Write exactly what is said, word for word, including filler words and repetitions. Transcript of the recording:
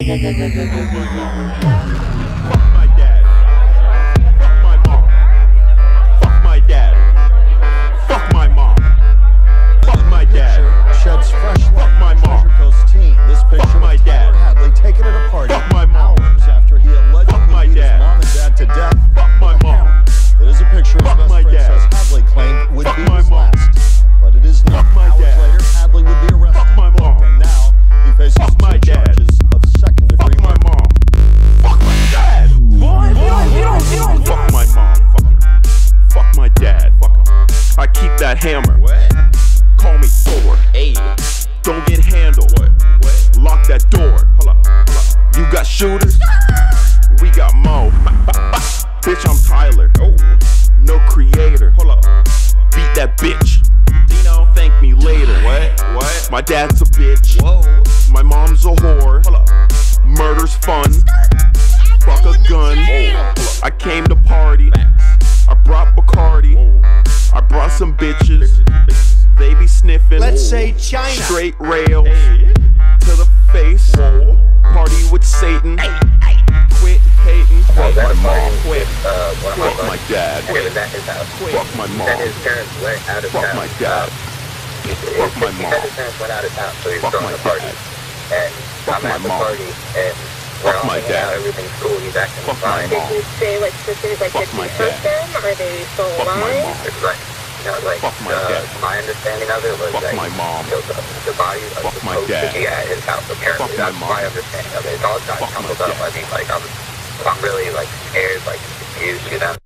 my dad. Fuck my mom. Fuck my dad. Fuck my mom. Fuck my dad. Sheds fresh light. Fuck my mom. Treasure Coast teen. This picture Fuck my of Tyler dad. Hadley taken at a party. Fuck my mom. Hours after he allegedly Fuck my beat his dad. mom and dad to death. Fuck my with a mom. hammer. It is a picture his Fuck best my friend dad. says Hadley claimed would Fuck be my his mom. last. But it is not. Fuck my Hours dad. later, Hadley would be arrested. Fuck my mom. And now he faces Fuck my two dad. charges of second degree Fuck my murder. mom. Fuck my dad. Boy, boy, you don't, you don't. Fuck my mom. Fuck her. Fuck my dad. Fuck him. I keep that hammer. What? Call me Thor. Hey. Don't get handled. What? What? Lock that door. Hold up. Hold up. You got shooters? We got Mo. Bitch, I'm Tyler. Oh. No creator. Hold up. Beat that bitch. Dino, thank me later. What? What? My dad's a bitch. Whoa. My mom's a whore. Hold up. Murder's fun. Fuck a gun. Whoa. I came to party. I brought Bacardi. Whoa. I brought some bitches. They be sniffing. Let's say China. Straight rails to the face. Whoa. Party with Satan. Quit hating. Well, that My party mom. with uh, one of my Fuck my buddies. dad. And it was at his house. Fuck my He mom. said his parents went out of Fuck town. my dad. Uh, he, Fuck my he mom. said his parents went out of town, so he was Fuck throwing my a party. dad. And Fuck I'm my at the mom. party, and we're Fuck all my hanging out, dad. everything's cool, he's acting Fuck my fine. mom. Did you say like specific, like Fuck did my you hurt dad. them? Are they still Fuck my alive? mom. It's like, you know, like, Fuck my uh, dad. my understanding of it was Fuck that my mom. he killed the, the body of Fuck the my post to dad. be at his house, apparently. Fuck my That's mom. my understanding of it. It all got Fuck my jumbled up. dad. I mean, like, I'm, I'm really, like, scared, like, confused, you know?